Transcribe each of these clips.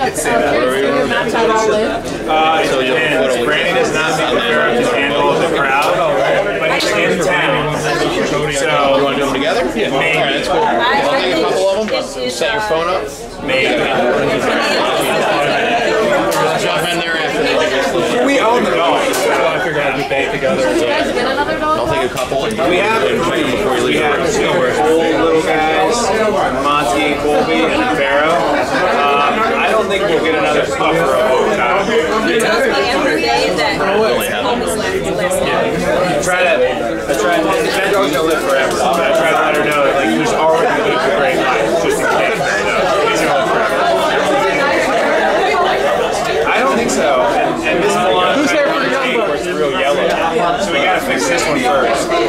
So Brandi does not think the Pharaoh can handle the crowd, but he's in town. So you want to do them together? Yeah. Maybe. All right, that's cool. I'll take a couple of them. Set your phone up. Maybe. Jump in there after they we own the dog, so I figured I'd be back together. Did you guys get another dog? I'll take a couple. We have three before you leave. We have two old little guys, Monty, Colby, and Pharaoh. I don't think we'll get another pup for a long time. It tells me every day that almost last I tried that dog's gonna live forever, but I tried to let her know that like he's already lived a great life, just in case. He's gonna live forever. I don't think so. And this blonde is real yellow. So we gotta fix this one first. Tell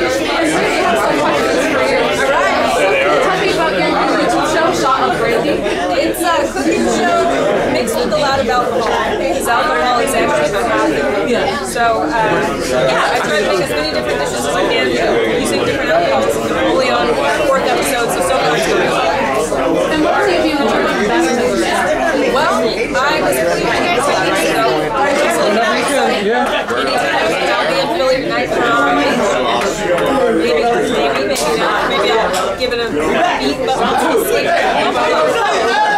me about your YouTube show, Shot of Brandi. It's a cooking show mixed with a lot of alcohol, because alcohol is actually my hobby. Yeah. So, yeah, I try to make as many different dishes as I can using different alcohols. We're only on the 4th episode, so far it's good. And what gave you the dream of best? Well, I was really trying to so I'll be in Philly tonight tomorrow. Maybe not. Maybe I'll give it a beat, but we'll see.